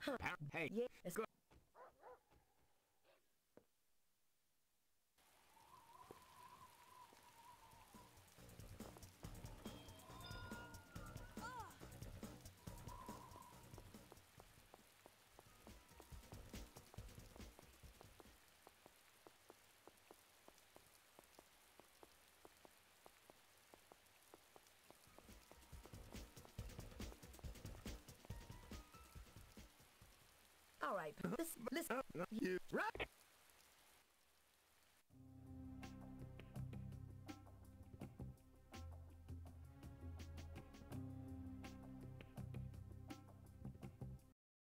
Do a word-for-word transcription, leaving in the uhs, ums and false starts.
Hey, yeah, it's good. All right, this, listen, you right.